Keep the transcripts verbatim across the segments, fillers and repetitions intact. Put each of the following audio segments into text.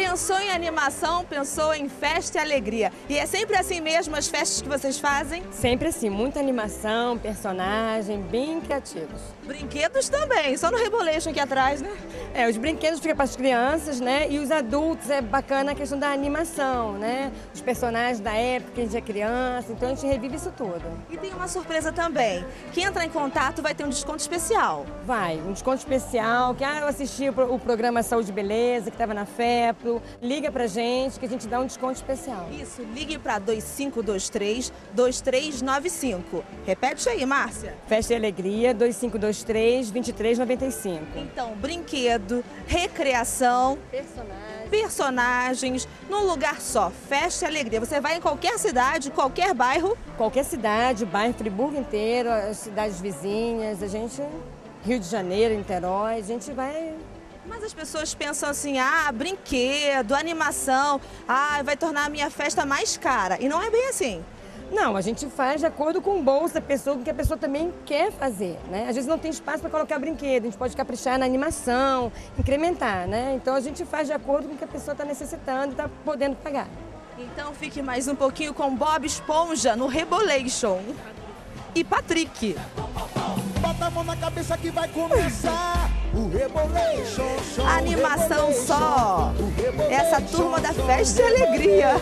Pensou em animação, pensou em festa e alegria. E é sempre assim mesmo as festas que vocês fazem? Sempre assim, muita animação, personagem, bem criativos. Brinquedos também, só no Rebolation aqui atrás, né? É, os brinquedos ficam para as crianças, né? E os adultos, é bacana a questão da animação, né? Os personagens da época, que a gente é criança, então a gente revive isso tudo. E tem uma surpresa também. Quem entrar em contato vai ter um desconto especial. Vai, um desconto especial, que ah, eu assisti o programa Saúde e Beleza, que estava na FEPRO, liga pra gente que a gente dá um desconto especial. Isso, ligue para dois cinco dois três, dois três nove cinco. Repete aí, Márcia. Festa e Alegria, dois cinco dois três, dois três nove cinco. Então, brinquedo, recreação, Personagem. personagens, num lugar só. Festa e Alegria. Você vai em qualquer cidade, qualquer bairro. Qualquer cidade, bairro Friburgo inteiro, as cidades vizinhas, a gente, Rio de Janeiro, Niterói, a gente vai... Mas as pessoas pensam assim, ah, brinquedo, animação, ah, vai tornar a minha festa mais cara. E não é bem assim. Não, a gente faz de acordo com o bolso da pessoa, com o que a pessoa também quer fazer, né? Às vezes não tem espaço para colocar brinquedo, a gente pode caprichar na animação, incrementar, né? Então a gente faz de acordo com o que a pessoa está necessitando e está podendo pagar. Então fique mais um pouquinho com Bob Esponja no Rebolation. E Patrick. Bota a mão na cabeça que vai começar o Rebolation Show. Animação só. Essa turma da Festa e Alegria.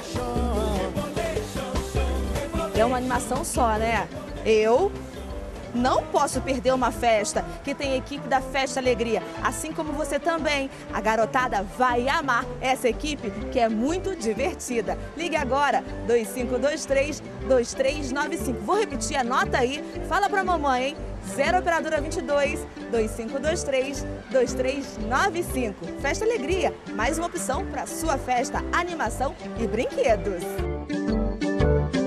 É uma animação só, né? Eu não posso perder uma festa que tem equipe da Festa e Alegria. Assim como você também. A garotada vai amar essa equipe que é muito divertida. Ligue agora, dois cinco dois três, dois três nove cinco. Vou repetir, anota aí. Fala pra mamãe, hein? zero operadora vinte e dois, dois cinco dois três, dois três nove cinco. Festa e Alegria, mais uma opção para sua festa, animação e brinquedos.